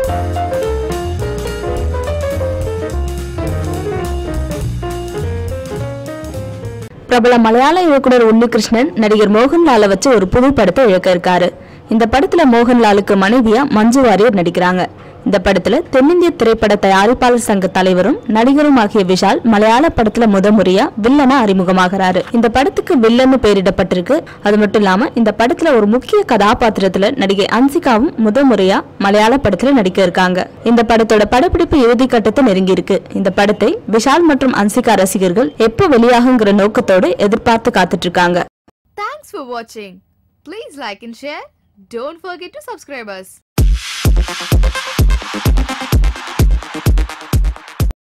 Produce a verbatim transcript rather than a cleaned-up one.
பிரபல மலையாள இயக்குனர் உன்னிகிருஷ்ணன் நடிகர் மோகன்லாலை வச்சு ஒரு புது படத்தை இயக்க இருக்காரு. இந்த படத்துல மோகன்லாலுக்கு மனைவியா மஞ்சு வாரியர் நடிக்கிறாங்க. இந்த படத்துல தென்னிந்திய திரைப்பட தயாரிப்பாளர் சங்க தலைவரும் நடிகரும் ஆகிய விஷால் மலையாள படத்துல முத முறையா வில்லனா அறிமுகமாகிறாரு. இந்த படத்துக்கு வில்லன்னு பெயரிடப்பட்டிருக்கு. அது மட்டும் இல்லாம இந்த படத்துல ஒரு முக்கிய கதாபாத்திரத்துல நடிகை அன்சிகாவும் முத முறையா மலையாள படத்துல நடிக்க இருக்காங்க. இந்த படத்தோட படப்பிடிப்பு இறுதி கட்டத்தை நெருங்கி இருக்கு. இந்த படத்தை விஷால் மற்றும் அன்சிகா ரசிகர்கள் எப்ப வெளியாகுங்கிற நோக்கத்தோடு எதிர்பார்த்து காத்துட்டு இருக்காங்க. Thanks for watching. Please like and share. Don't forget to subscribe us.